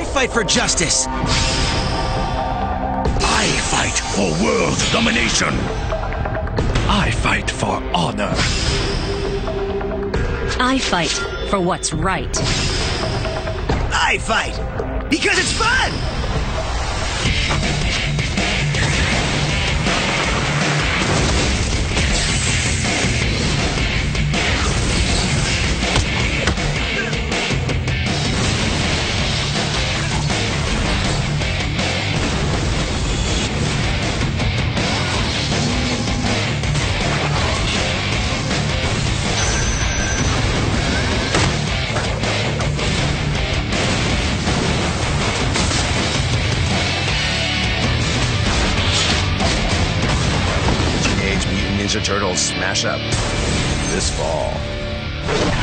I fight for justice. I fight for world domination. I fight for honor. I fight for what's right. I fight because it's fun. Teenage Mutant Ninja Turtles Smash Up this fall.